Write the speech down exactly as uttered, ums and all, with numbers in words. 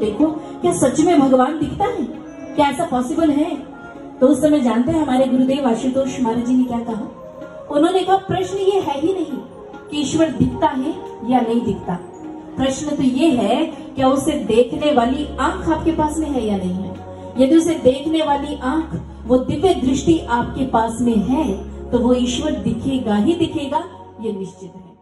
देखो क्या सच में भगवान दिखता है, क्या ऐसा पॉसिबल है? तो उस समय जानते हैं हमारे गुरुदेव आशुतोष महाराज जी ने क्या कहा? उन्होंने कहा प्रश्न ये है ही नहीं कि ईश्वर दिखता है या नहीं दिखता, प्रश्न तो ये है क्या उसे देखने वाली आंख आपके पास में है या नहीं है। यदि उसे देखने वाली आंख, वो दिव्य दृष्टि आपके पास में है तो वो ईश्वर दिखेगा ही दिखेगा, ये निश्चित है।